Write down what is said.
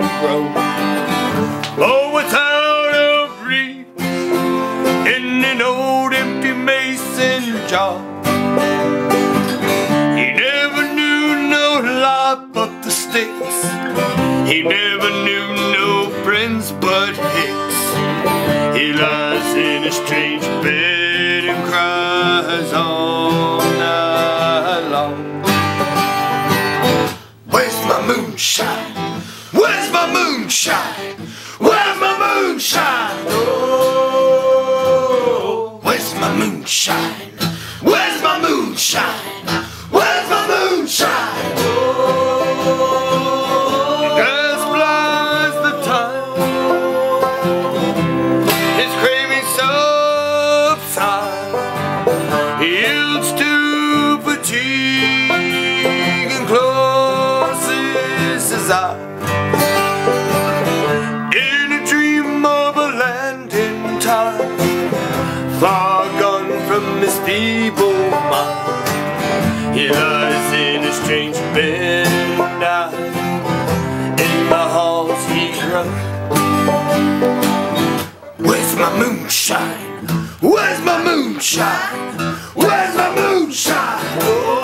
road. Oh, without a breeze in an old empty mason jar. He never knew no life but the sticks. He never knew no friends but Hicks. He lies in a strange bed and cries all night long. Where's my moonshine? Where's my moonshine? Where's my moonshine? Oh, where's my moonshine? Where's my moonshine? Where's my moonshine? Oh, the gas flies the time. His craving subsides. He yields to fatigue and closes his eyes. In a dream of a land in time, far gone from his feeble mind, he lies in a strange bed and dies. In the halls he runs. Where's my moonshine? Where's my moonshine? Where's my moonshine? Oh.